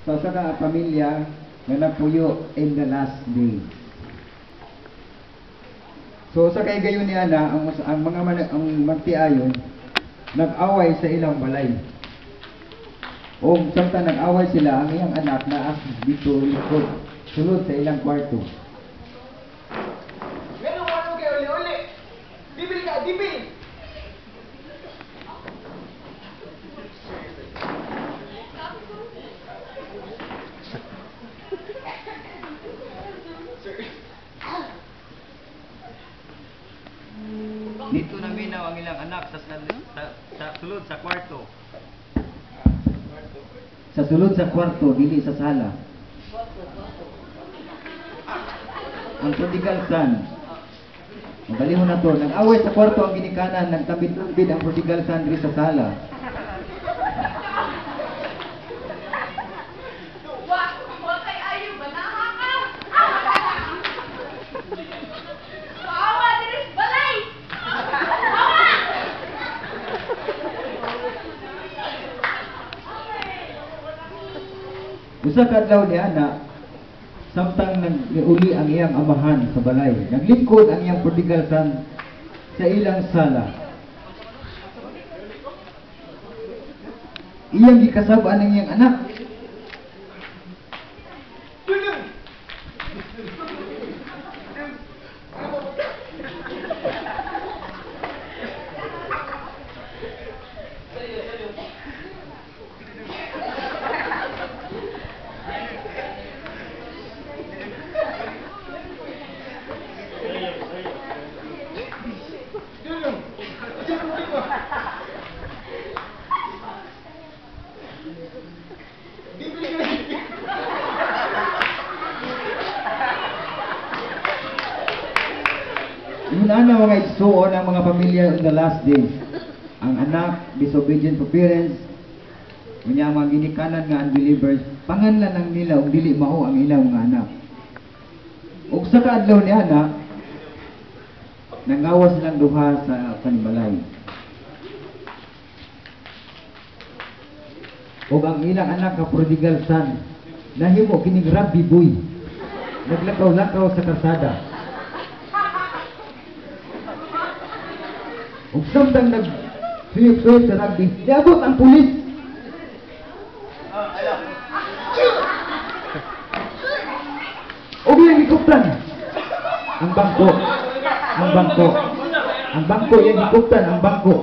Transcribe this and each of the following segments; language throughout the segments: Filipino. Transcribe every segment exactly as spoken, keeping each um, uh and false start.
sa usa ka pamilya nga nagpuyo in the last day. So sa kay gayon ni ana ang, ang mga man, ang magtiayon nag-away sa ilang balay. O samtang nag-away sila, ang iyang anak na as dito likod sulod sa ilang kwarto. Ngano ano kay uli-uli? Bibil ka, bibil! Dito naminaw ang ilang anak sa, sa, sa, sa sulod sa kwarto. Sa sulod sa kwarto, dili sa sala. Ang prodigal son, magalihon na to, nag-away sa kwarto ang ginikanan, nagtabid-tabid ang prodigal son diri sa sala. Usa ka adlaw ni ana, samtang nag-uli ang iyang amahan sa balay, naglingkod ang iyang prodigal son sa ilang sala. Iyang gikasab-an ang iyang anak. Inana mga igsuon ang mga pamilya in the last days. Ang anak, disobedient to parents, mga mga ginikanan nga unbelievers, panganlan lang nila og dili mao ang ilang mga anak. Ug sa kaadlaw ni ana, nangawas silang duha sa kanibalay. Ug ang ilang anak ka prodigal son, nahimo kining rabbi boy. Naglakaw-lakaw sa kalsada. Ug samtang nag-suyop-suyop sa rugby, niabot ang pulis. Ug iyang gikuptan ang bangko. Ang bangko. Ang bangko iyang gikuptan ang bangko.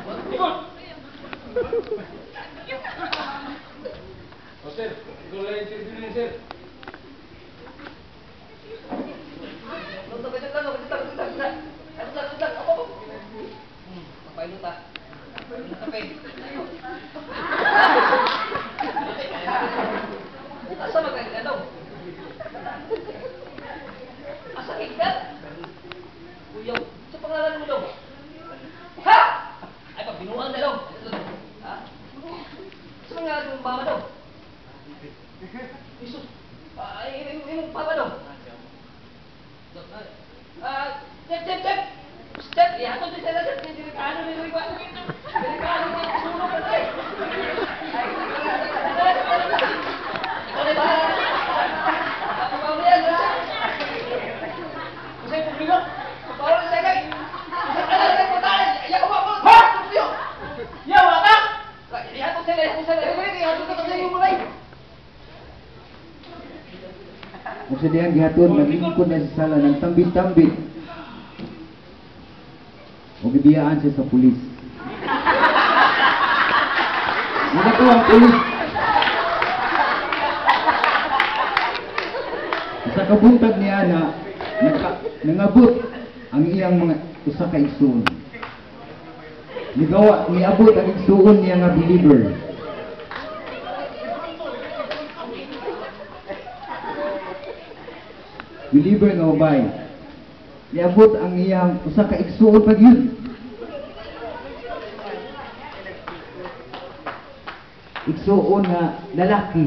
Sir, gulay sir din sir. Luta. Kape. Asa magay ano? Asa ikat? Uyaw, sa pangalan mo daw. Ha? Ay pag binuang na daw. Ha? Sa pangalan mo mama daw. Jesus. Ay, imong papa daw. Ah, cep cep cep. Step, ya to sa lahat ni delikado ni Luis Juan. Delikado ni suno pa tay. Ay, ikaw na ba? Ako ba mo yan? Kasi pumilo. Kaparo na sagay. Ano na ko tayo? Ya ko ba mo? Ha? Pumilo. Ya wala. Ya to sa lahat sa lahat. Ya to sa iyo mulai. Kasi diyan gihatod naglingkod na sa sala ng tambit-tambit. O bibiyaan siya sa pulis. Nagako ang pulis. Sa kabuntag niya na nangabot ang iyang mga usa ka igsoon. Nigawa, niabot ang igsoon niya nga believer. Believer nga ubay. Niabot ang iyang usa ka igsuon pag yun. Igsuon nga lalaki.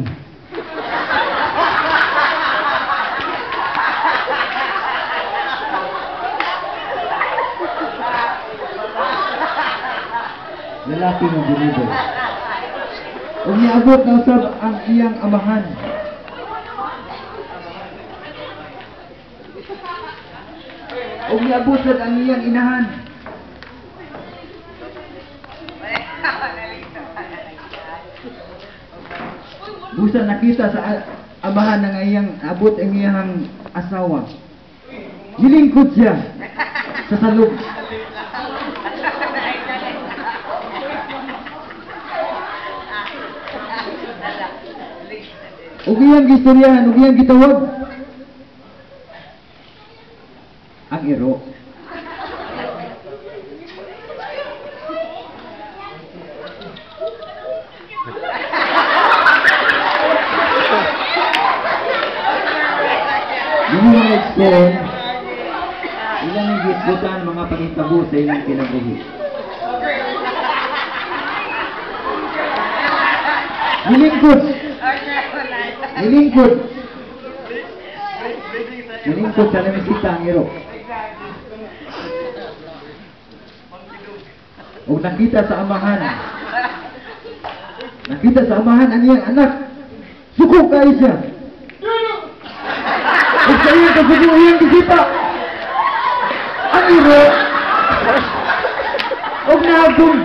Lalaki nga believer. ug niabot na usab ang iyang amahan. Ug niabot sad ang iyang inahan. Busa nakita sa a- amahan ng iyang abot ang iyang asawa. Nilingkod siya sa salog. Ug iyang gistoryahan, ug iyang gitawag ang iro. Yung mga eksyon, ilang ang gisbutan mga pangitabo sa ilang kinabuhi. Nilingkod. Nilingkod. Nilingkod sa namisita ang iro. O nakita sa amahan. Nakita sa amahan ang iyang anak. Suko kayo siya. O sa iyang kasuko iyang bisita. Ang iro. O nahagong.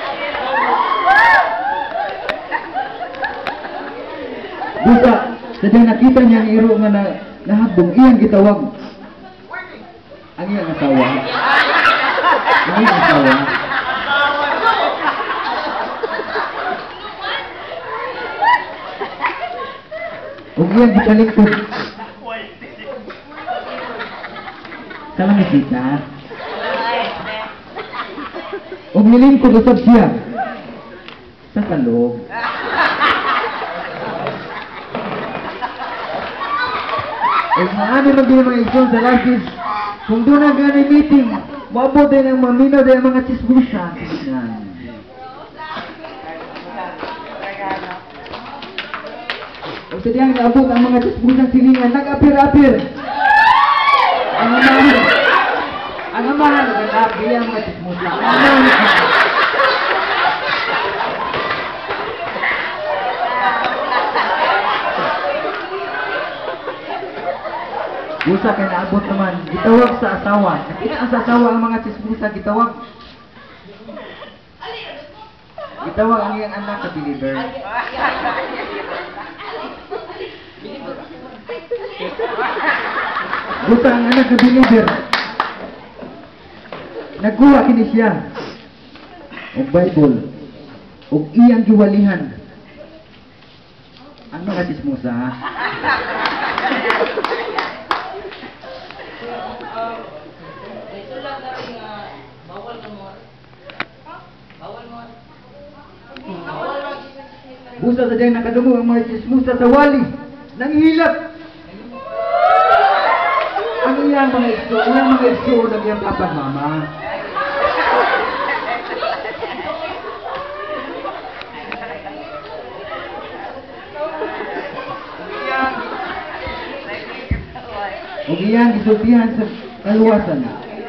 Busa, sadyang nakita niya ang iro nga na nahabong, iyang gitawag. Ang iyang asawa. Ang iyang asawa. Ug iyang gitalingkod. Sa namisita. Ug nilingkod usab siya sa kalog. Ug maano man din mga igsoon sa lasis, kung doon na gani meeting, maabot din ang maminaw din ang mga chismosa. O sadyang naabot ang mga chismosa silingan, nag-apir-apir. Ang amahan, ang amahan, nag-apir ang mga chismosa. Ang amahan, busa kay naabot naman, gitawag sa asawa. Nakita sa asawa ang mga chismosa, gitawag. Gitawag ang iyang anak na deliver. Busa ang anak na deliver. Nagkuha kini siya. Og Bible. Og iyang giwalihan. Ang mga chismosa, ha? Busa sa diyang nakadungo ang mga chismosa sa wali. Nanghilap. Ang iyang mga iso, ang iyang mga iso ng iyang kapag mama. Ug iyang gisultihan sa kaluwasan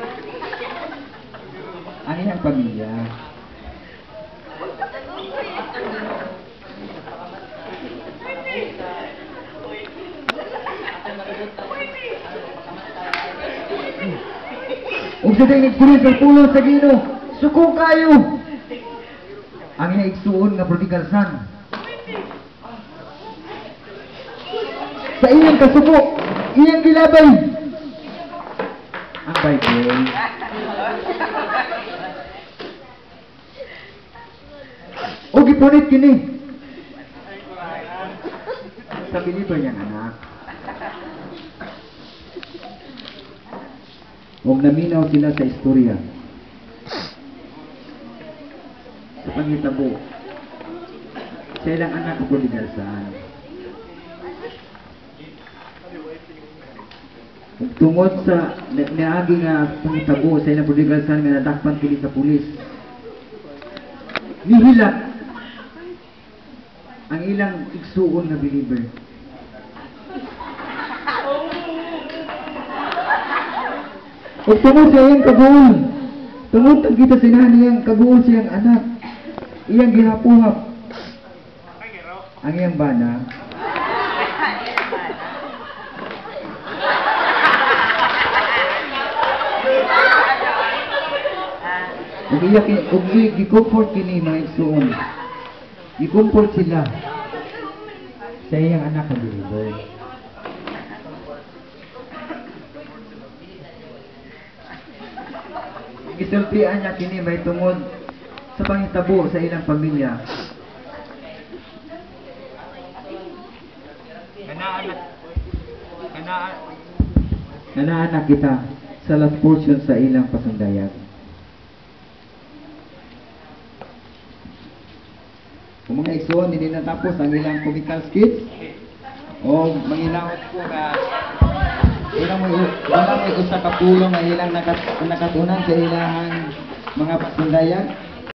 ang iyang pamilya. Ug sa ding experience ng pulo sa Ginoo, suko kayo. Ang iyang igsuon nga prodigal son. Sa iyang kasuko, iyang gilabay ang Bible. O gipunit kini sa believer niyang anak. O naminaw sila sa istorya sa pangitabo sa ilang anak o prodigal son. Tungod sa niagi nga pangitabo sa ilang prodigal son nga nadakpan kini sa pulis, nihilak ang ilang igsuon na believer. O tungod sa iyang kabuol, tungod ang kita sinahan niyang kabuol siyang anak, iyang gihapuhap. ang iyang bana ug iya ki ug iya gi-comfort kini mga igsoon. Gi-comfort sila sa iyang anak nga deliver. Gisultian niya kini may tungod sa pangitabo sa ilang pamilya. Kanaanak kanaan kanaanak kita sa last portion sa ilang pasundayag. Kung mga igsoon, hindi natapos ang ilang comical skits o manginaot ko na ilang may wala may usa ka pulong na ilang nakat, nakatunan sa ilang mga pasundayag.